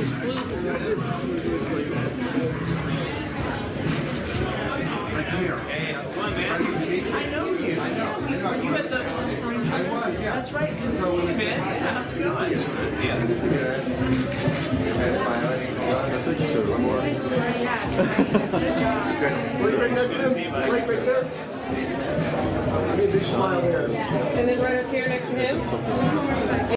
Hey, how's it going, man? I know you. I know. You at the... I was, yeah. That's right. Good to see you, man. Yeah, how's it going? Good to see you. Right there. Big smile there. And then right up here next to him.